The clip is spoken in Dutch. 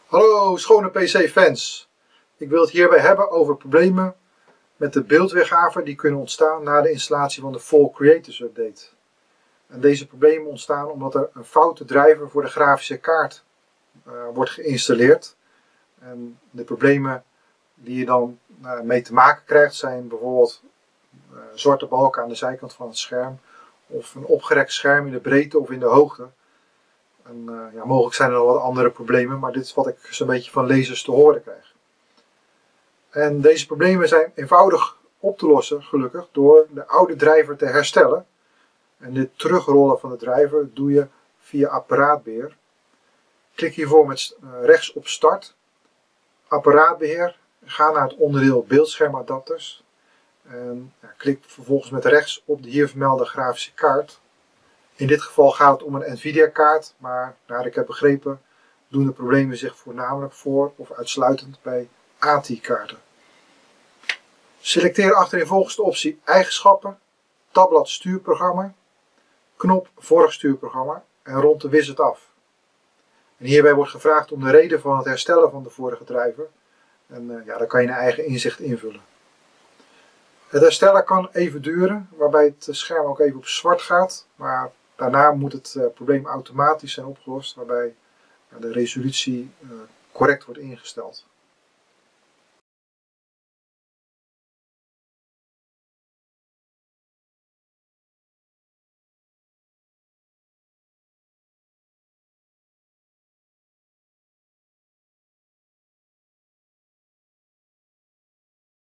Hallo schone PC-fans. Ik wil het hierbij hebben over problemen met de beeldweergave die kunnen ontstaan na de installatie van de Fall Creators Update. En deze problemen ontstaan omdat er een foute driver voor de grafische kaart wordt geïnstalleerd. En de problemen die je dan mee te maken krijgt zijn bijvoorbeeld zwarte balken aan de zijkant van het scherm of een opgerekt scherm in de breedte of in de hoogte. En mogelijk zijn er nog wat andere problemen, maar dit is wat ik zo'n beetje van lezers te horen krijg. En deze problemen zijn eenvoudig op te lossen, gelukkig, door de oude driver te herstellen. En dit terugrollen van de driver doe je via apparaatbeheer. Klik hiervoor met rechts op start, apparaatbeheer, ga naar het onderdeel beeldschermadapters. En klik vervolgens met rechts op de hier vermelde grafische kaart. In dit geval gaat het om een Nvidia kaart, maar naar ik heb begrepen doen de problemen zich voornamelijk voor of uitsluitend bij ATI kaarten. Selecteer achtereenvolgens de optie Eigenschappen, tabblad Stuurprogramma, knop Vorig stuurprogramma en rond de wizard af. En hierbij wordt gevraagd om de reden van het herstellen van de vorige driver. En daar kan je een eigen inzicht invullen. Het herstellen kan even duren, waarbij het scherm ook even op zwart gaat, maar daarna moet het probleem automatisch zijn opgelost, waarbij de resolutie correct wordt ingesteld.